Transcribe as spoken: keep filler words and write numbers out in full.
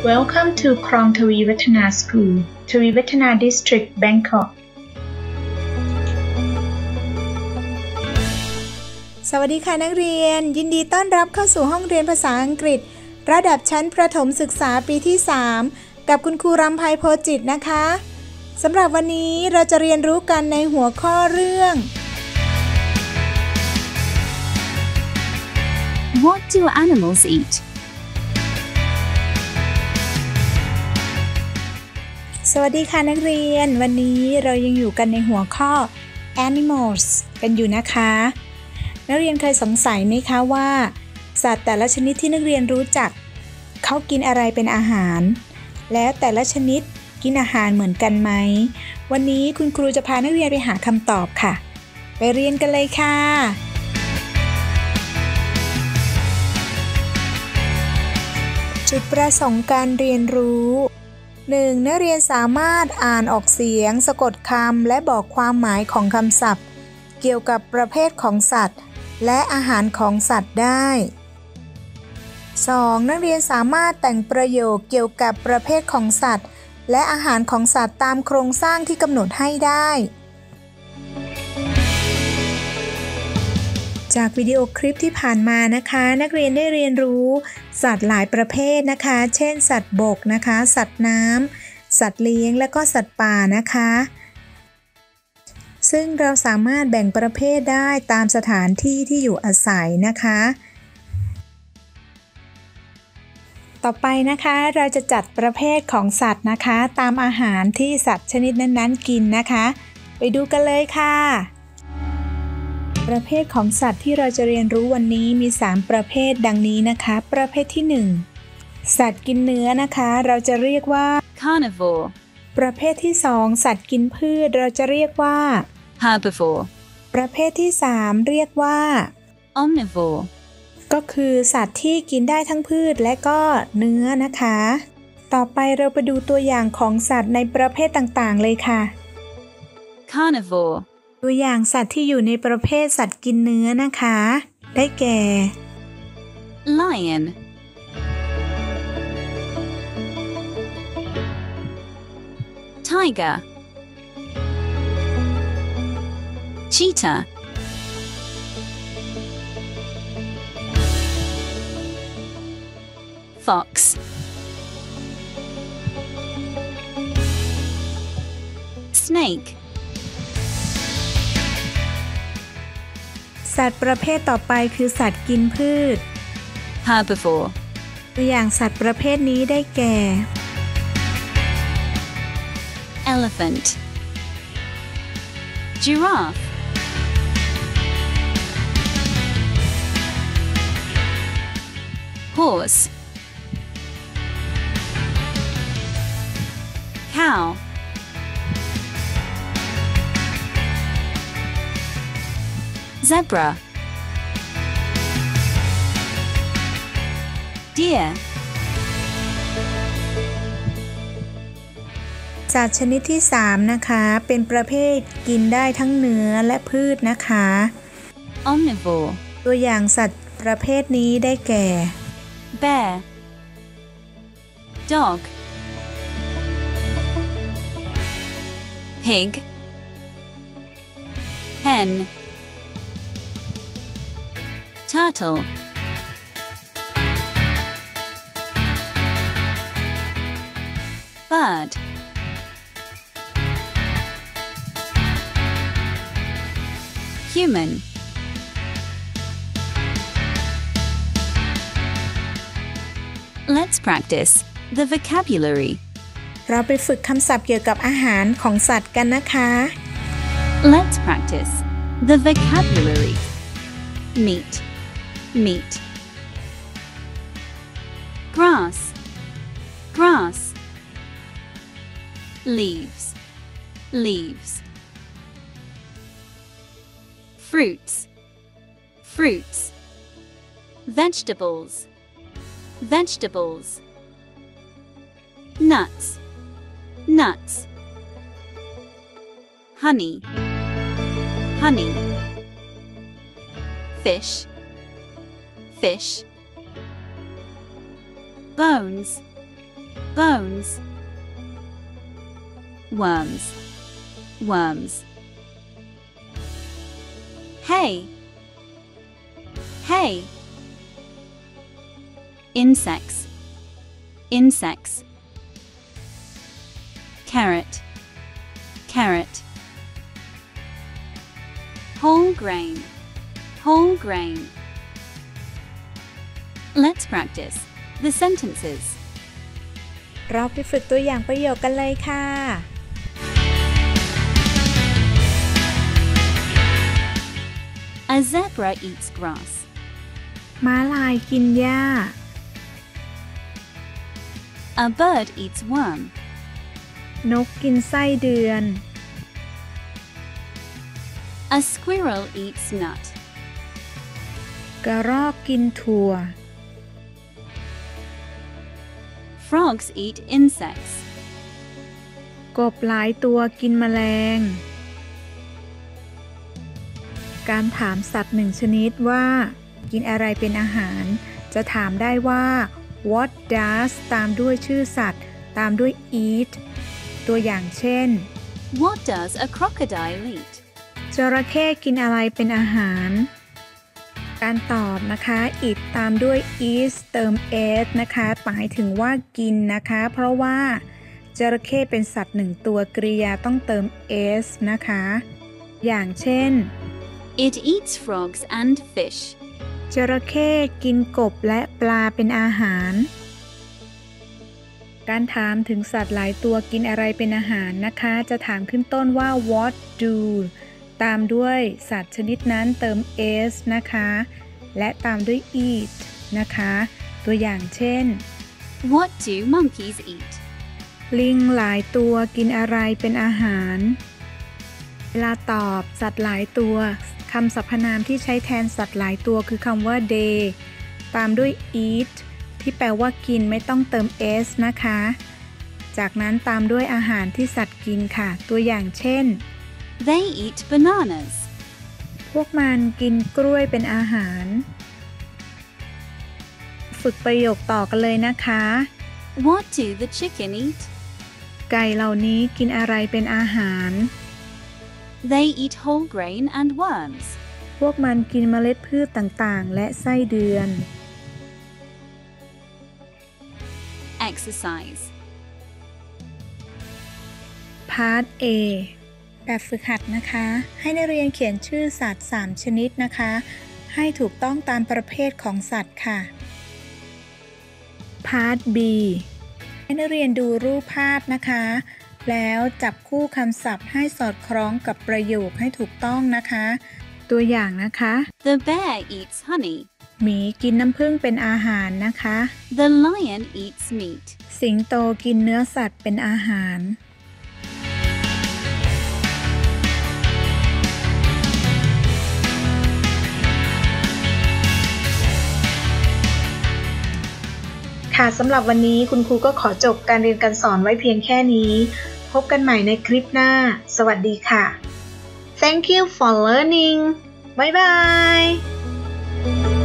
Welcome to คลองทวีวัฒนา School ทวีวัฒนา District Bangkok สวัสดีค่ะนักเรียนยินดีต้อนรับเข้าสู่ห้องเรียนภาษาอังกฤษระดับชั้นประถมศึกษาปีที่สามกับคุณครูรำไพโพจิตรนะคะสำหรับวันนี้เราจะเรียนรู้กันในหัวข้อเรื่อง What do animals eat? สวัสดีค่ะนักเรียนวันนี้เรายังอยู่กันในหัวข้อ animals กันอยู่นะคะนักเรียนเคยสงสัยไหมคะว่าสัตว์แต่ละชนิดที่นักเรียนรู้จักเขากินอะไรเป็นอาหารแล้วแต่ละชนิดกินอาหารเหมือนกันไหมวันนี้คุณครูจะพานักเรียนไปหาคำตอบค่ะไปเรียนกันเลยค่ะจุดประสงค์การเรียนรู้ หนึ่ง. นักเรียนสามารถอ่านออกเสียงสะกดคำและบอกความหมายของคำศัพท์เกี่ยวกับประเภทของสัตว์และอาหารของสัตว์ได้ สอง. นักเรียนสามารถแต่งประโยคเกี่ยวกับประเภทของสัตว์และอาหารของสัตว์ตามโครงสร้างที่กำหนดให้ได้จากวิดีโอคลิปที่ผ่านมานะคะนักเรียนได้เรียนรู้สัตว์หลายประเภทนะคะเช่นสัตว์บกนะคะสัตว์น้ำสัตว์เลี้ยงและก็สัตว์ป่านะคะซึ่งเราสามารถแบ่งประเภทได้ตามสถานที่ที่อยู่อาศัยนะคะต่อไปนะคะเราจะจัดประเภทของสัตว์นะคะตามอาหารที่สัตว์ชนิดนั้นๆกินนะคะไปดูกันเลยค่ะประเภทของสัตว์ที่เราจะเรียนรู้วันนี้มีสามประเภทดังนี้นะคะประเภทที่หนึ่งสัตว์กินเนื้อนะคะเราจะเรียกว่า carnivore ประเภทที่สองสัตว์กินพืชเราจะเรียกว่า herbivore ประเภทที่สามเรียกว่า omnivore ก็คือสัตว์ที่กินได้ทั้งพืชและก็เนื้อนะคะต่อไปเราไปดูตัวอย่างของสัตว์ในประเภทต่างๆเลยค่ะ carnivore ตัวอย่างสัตว์ที่อยู่ในประเภทสัตว์กินเนื้อนะคะได้แก่ lion tiger cheetah fox snake สัตว์ประเภทต่อไปคือสัตว์กินพืช herbivore ตัวอย่างสัตว์ประเภทนี้ได้แก่ elephant giraffe horse cow zebra deer สัตว์ชนิดที่สามนะคะเป็นประเภทกินได้ทั้งเนื้อและพืชนะคะ omnivore ตัวอย่างสัตว์ประเภทนี้ได้แก่ bear dog pig hen turtle bird human Let's practice the vocabulary เราไปฝึกคำศัพท์เกี่ยวกับอาหารของสัตว์กันนะคะ Let's practice the vocabulary meat meat grass grass leaves leaves fruits fruits vegetables vegetables nuts nuts honey honey fish fish bones bones, worms, worms. Hay, hay. Insects, insects. Carrot, carrot. Whole grain, whole grain. Let's practice the sentences. เราไปฝึกตัวอย่างประโยคกันเลยค่ะ A zebra eats grass. ม้าลายกินหญ้า A bird eats worm. นกกินไส้เดือน A squirrel eats nut. กระรอกกินถั่ว Frogs eat insects. กบหลายตัวกินแมลง การถามสัตว์หนึ่งชนิดว่ากินอะไรเป็นอาหารจะถามได้ว่า what does ตามด้วยชื่อสัตว์ตามด้วย eat ตัวอย่างเช่น What does a crocodile eat? จระเข้กินอะไรเป็นอาหารการตอบนะคะ eat ตามด้วย is เติม s นะคะหมายถึงว่ากินนะคะเพราะว่าจระเข้เป็นสัตว์หนึ่งตัวกริยาต้องเติม s นะคะอย่างเช่น It eats frogs and fish. จระเข้กินกบและปลาเป็นอาหารการถามถึงสัตว์หลายตัวกินอะไรเป็นอาหารนะคะจะถามขึ้นต้นว่า what do ตามด้วยสัตว์ชนิดนั้นเติม s นะคะและตามด้วย eat นะคะตัวอย่างเช่น What do monkeys eat? ลิงหลายตัวกินอะไรเป็นอาหารเวลาตอบสัตว์หลายตัวคำสรรพนามที่ใช้แทนสัตว์หลายตัวคือคำว่า they ตามด้วย eat ที่แปลว่ากินไม่ต้องเติม s นะคะจากนั้นตามด้วยอาหารที่สัตว์กินค่ะตัวอย่างเช่น They eat bananas. พวกมันกินกล้วยเป็นอาหารฝึกประโยคต่อกันเลยนะคะ What do the chicken eat? ไก่เหล่านี้กินอะไรเป็นอาหาร They eat whole grain and worms. พวกมันกินเมล็ดพืชต่างๆและไส้เดือน Exercise. Part A แบบฝึกหัดนะคะให้นักเรียนเขียนชื่อสัตว์สามชนิดนะคะให้ถูกต้องตามประเภทของสัตว์ค่ะ Part B ให้นักเรียนดูรูปภาพนะคะแล้วจับคู่คำศัพท์ให้สอดคล้องกับประโยคให้ถูกต้องนะคะตัวอย่างนะคะ The bear eats honey. หมีกินน้ำผึ้งเป็นอาหารนะคะ The lion eats meat. สิงโตกินเนื้อสัตว์เป็นอาหารค่ะสำหรับวันนี้คุณครูก็ขอจบการเรียนการสอนไว้เพียงแค่นี้พบกันใหม่ในคลิปหน้าสวัสดีค่ะ Thank you for learning บ๊ายบาย